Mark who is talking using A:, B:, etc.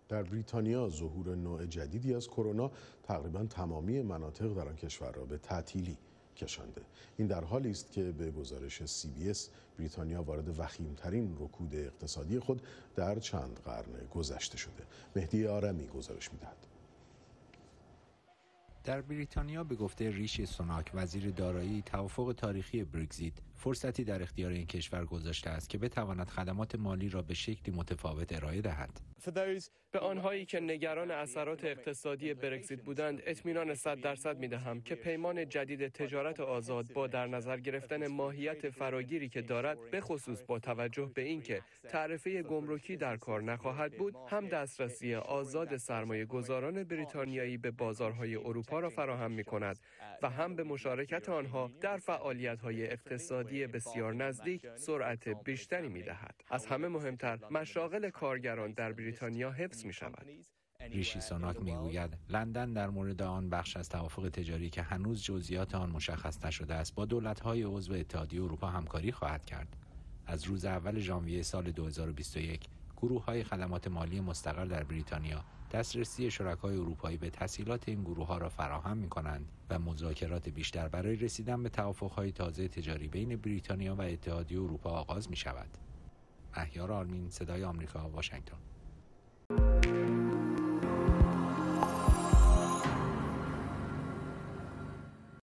A: در بریتانیا ظهور نوع جدیدی از کرونا تقریباً تمامی مناطق در آن کشور را به تعطیلی کشانده. این در حالی است که به گزارش CBS بریتانیا وارد وخیم‌ترین رکود اقتصادی خود در چند قرن گذشته شده. مهدی آرمی گزارش می‌دهد.
B: در بریتانیا به گفته ریشی سوناک وزیر دارایی، توافق تاریخی برگزیت فرصتی در اختیار این کشور گذاشته است که بتواند خدمات مالی را به شکلی متفاوت ارائه دهد.
C: به آنهایی که نگران اثرات اقتصادی برگزیت بودند اطمینان 100% می‌دهم که پیمان جدید تجارت آزاد با در نظر گرفتن ماهیت فراگیری که دارد، به خصوص با توجه به اینکه تعرفه گمرکی در کار نخواهد بود، هم دسترسی آزاد سرمایه‌گذاران بریتانیایی به بازارهای اروپا را فراهم می‌کند و هم به مشارکت آنها در فعالیت‌های اقتصادی بسیار نزدیک سرعت بیشتری می‌دهد. از همه مهمتر، مشاغل کارگران در بریتانیا حفظ می‌شود.
B: ریشی سوناک میگوید لندن در مورد آن بخش از توافق تجاری که هنوز جزئیات آن مشخص نشده است با دولت‌های عضو اتحادیه اروپا همکاری خواهد کرد. از روز اول ژانویه سال 2021 گروه‌های خدمات مالی مستقر در بریتانیا دسترسی شرکای اروپایی به تسهیلات این گروه‌ها را فراهم می‌کنند و مذاکرات بیشتر برای رسیدن به توافق‌های تازه تجاری بین بریتانیا و اتحادیه اروپا آغاز می‌شود. مهیار آرمین، صدای آمریکا، واشنگتن.